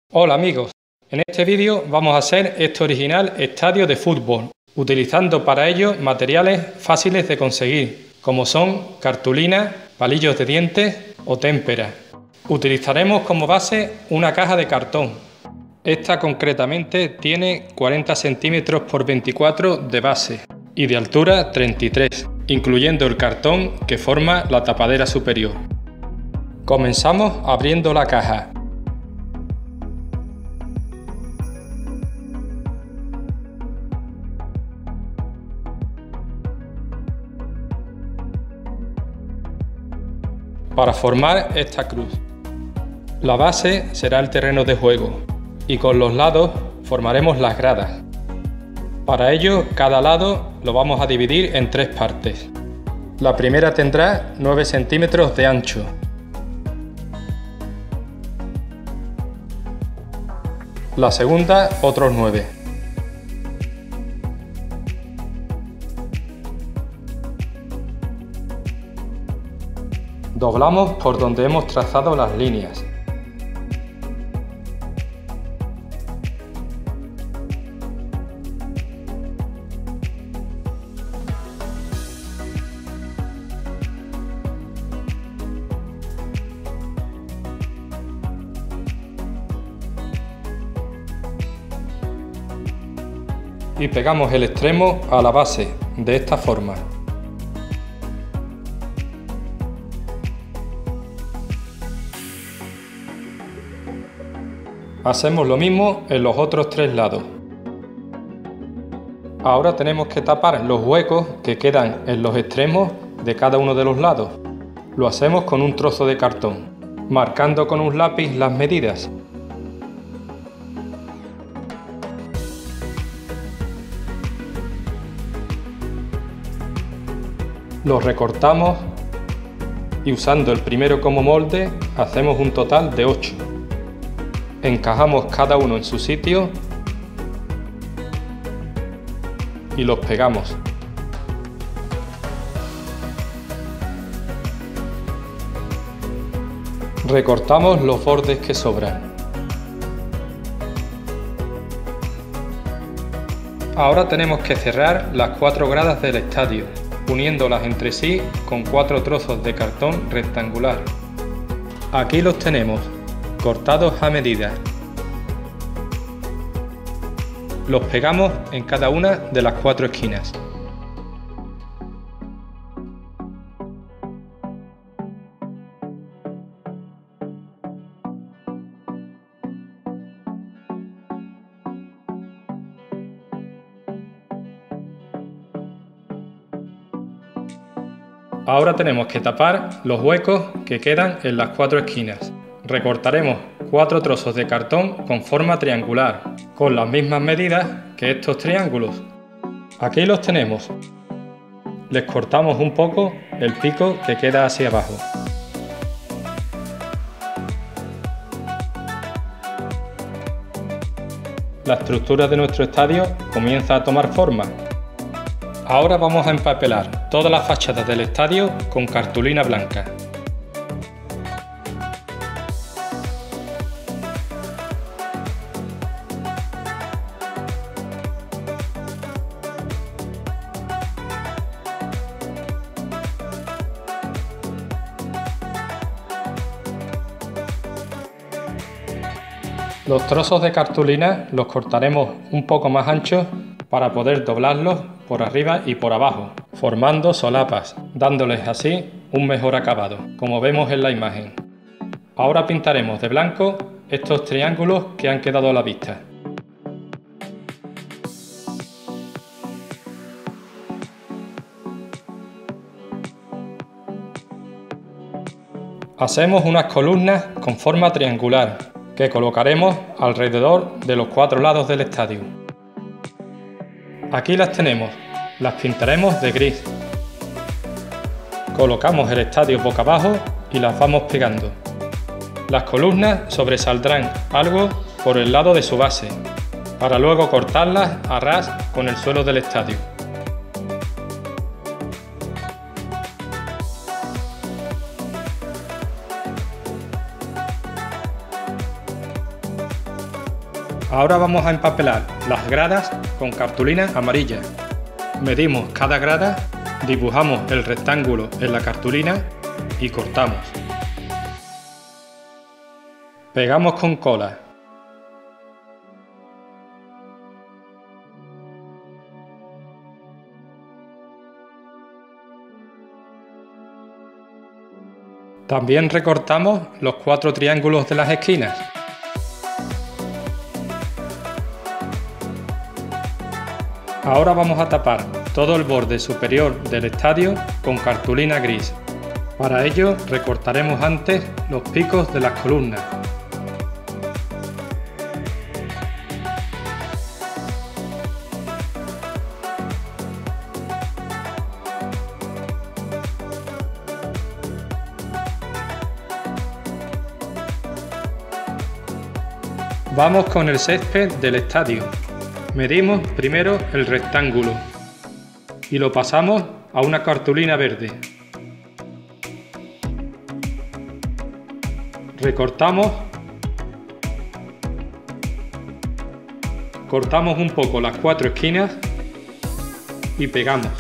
Hola amigos, en este vídeo vamos a hacer este original estadio de fútbol, utilizando para ello materiales fáciles de conseguir, como son cartulinas, palillos de dientes o témperas. Utilizaremos como base una caja de cartón. Esta concretamente tiene 40 centímetros por 24 de base y de altura 33, incluyendo el cartón que forma la tapadera superior. Comenzamos abriendo la caja. Para formar esta cruz, la base será el terreno de juego y con los lados formaremos las gradas. Para ello, cada lado lo vamos a dividir en tres partes. La primera tendrá 9 centímetros de ancho. La segunda, otros 9. Doblamos por donde hemos trazado las líneas. Y pegamos el extremo a la base, de esta forma. Hacemos lo mismo en los otros tres lados. Ahora tenemos que tapar los huecos que quedan en los extremos de cada uno de los lados. Lo hacemos con un trozo de cartón, marcando con un lápiz las medidas. Los recortamos y usando el primero como molde hacemos un total de 8. Encajamos cada uno en su sitio y los pegamos. Recortamos los bordes que sobran. Ahora tenemos que cerrar las 4 gradas del estadio, uniéndolas entre sí con 4 trozos de cartón rectangular. Aquí los tenemos, cortados a medida. Los pegamos en cada una de las 4 esquinas. Ahora tenemos que tapar los huecos que quedan en las 4 esquinas. Recortaremos 4 trozos de cartón con forma triangular, con las mismas medidas que estos triángulos. Aquí los tenemos. Les cortamos un poco el pico que queda hacia abajo. La estructura de nuestro estadio comienza a tomar forma. Ahora vamos a empapelar todas las fachadas del estadio con cartulina blanca. Los trozos de cartulina los cortaremos un poco más anchos para poder doblarlos por arriba y por abajo, formando solapas, dándoles así un mejor acabado, como vemos en la imagen. Ahora pintaremos de blanco estos triángulos que han quedado a la vista. Hacemos unas columnas con forma triangular que colocaremos alrededor de los 4 lados del estadio. Aquí las tenemos, las pintaremos de gris. Colocamos el estadio boca abajo y las vamos pegando. Las columnas sobresaldrán algo por el lado de su base, para luego cortarlas a ras con el suelo del estadio. Ahora vamos a empapelar las gradas con cartulina amarilla. Medimos cada grada, dibujamos el rectángulo en la cartulina y cortamos. Pegamos con cola. También recortamos los 4 triángulos de las esquinas. Ahora vamos a tapar todo el borde superior del estadio con cartulina gris. Para ello recortaremos antes los picos de las columnas. Vamos con el césped del estadio. Medimos primero el rectángulo y lo pasamos a una cartulina verde. Recortamos, cortamos un poco las 4 esquinas y pegamos.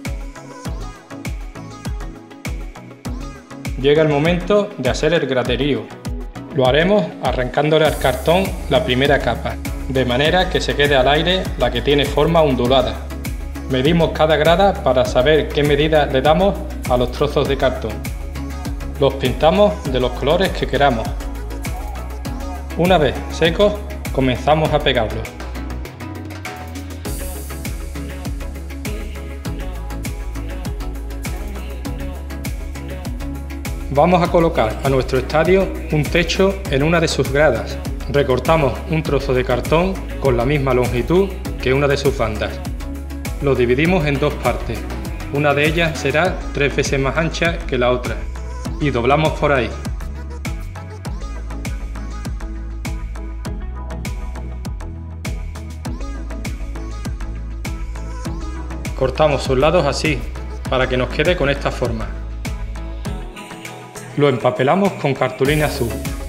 Llega el momento de hacer el graderío. Lo haremos arrancándole al cartón la primera capa, de manera que se quede al aire la que tiene forma ondulada. Medimos cada grada para saber qué medida le damos a los trozos de cartón. Los pintamos de los colores que queramos. Una vez secos, comenzamos a pegarlos. Vamos a colocar a nuestro estadio un techo en una de sus gradas. Recortamos un trozo de cartón con la misma longitud que una de sus bandas. Lo dividimos en 2 partes. Una de ellas será 3 veces más ancha que la otra. Y doblamos por ahí. Cortamos sus lados así, para que nos quede con esta forma. Lo empapelamos con cartulina azul.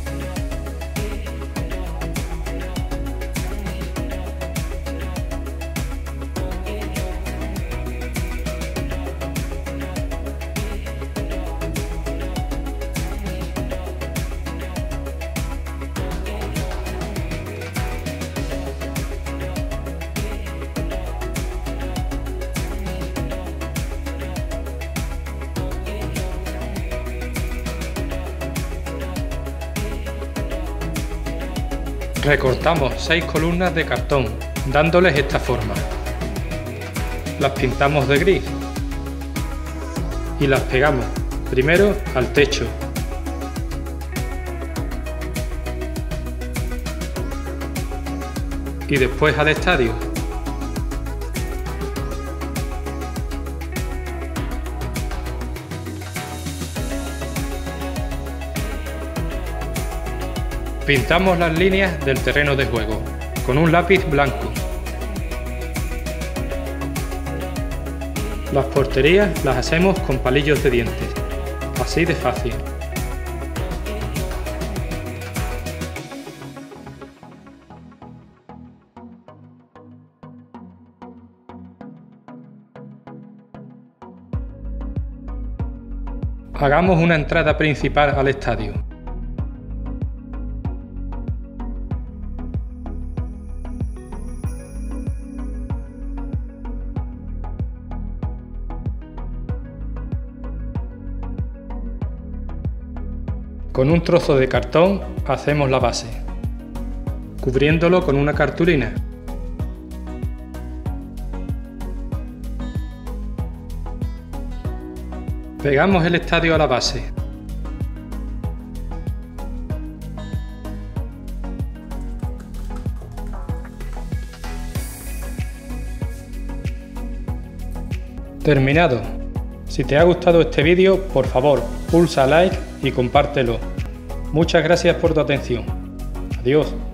Recortamos 6 columnas de cartón, dándoles esta forma. Las pintamos de gris y las pegamos primero al techo. Y después al estadio. Pintamos las líneas del terreno de juego con un lápiz blanco. Las porterías las hacemos con palillos de dientes, así de fácil. Hagamos una entrada principal al estadio. Con un trozo de cartón hacemos la base, cubriéndolo con una cartulina. Pegamos el estadio a la base. Terminado. Si te ha gustado este vídeo, por favor, pulsa like y compártelo. Muchas gracias por tu atención. Adiós.